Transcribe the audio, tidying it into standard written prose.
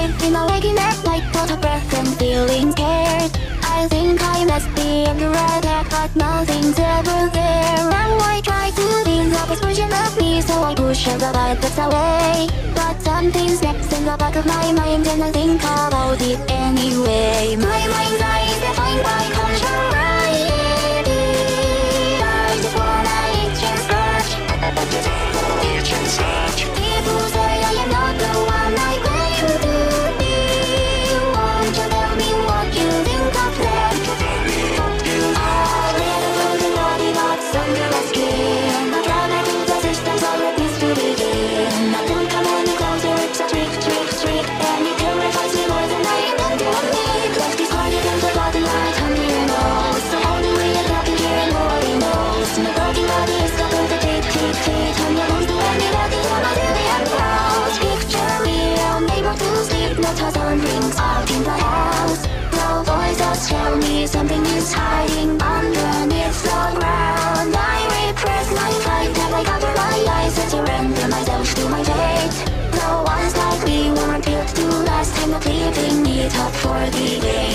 I've been waking up like out of breath and feeling scared. I think I must be under attack, but nothing's ever there. Now I try to be the best version of me, so I push all the bad thoughts away. But something's next in the back of my mind, and I think about it anyway. My mind's eyes defined by contrariety. I just wanna itch and scratch. People say I am not the one I claim to be. Won't you tell me what you think of that? A little bit naughty thoughts under my skin. I try to the systems all it needs to begin. I don't come any closer, it's a trick. And it terrifies me more than I intend to admit. Left is harder than the bottom right under your nose. So how do we end up in here and nobody knows? My broken body is covered with teeth. And I won't do anybody on my daily and proud. Picture me, I'm able to sleep. No thousand rings out in the house. No voices tell me something is hiding underneath the ground. I repress my fight and I cover my eyes and surrender myself to my fate. No one's like me, weren't built to last. I'm not leaving it up for the day.